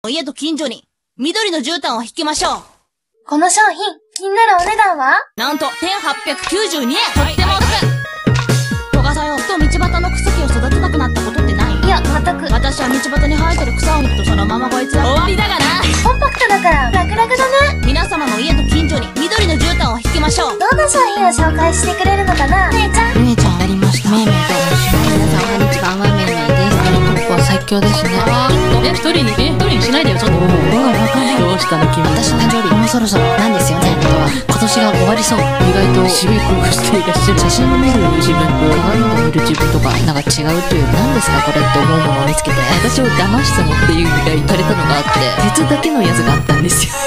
家と近所に緑の絨毯を引きましょう。 この商品、気になるお値段はなんと1892円。とってもお得。トガサよ、と道端の草木を育てたくなったことってない？ いや、全く。 私は道端に生えてる草を抜くとそのままこいつは終わりだがな。 コンパクトだから楽々だね。 皆様の家と近所に緑の絨毯を引きましょう。 どんな商品を紹介してくれるのかな、姉ちゃん。 姉ちゃんありました。めいめいと申します。皆さんおはにちは、めいめいです。トップは最強ですね。 一人にしないでよ、ちょっと。どうしたの君。 私の誕生日もうそろそろなんですよね。あとは今年が終わりそう。 意外と渋い工夫していらっしゃる。写真を見る自分と鏡で見る自分とかなんか違うという、何ですかこれって思うものを見つけて、 私を騙したのっていう意味が言われたのがあって、鉄だけのやつがあったんですよ。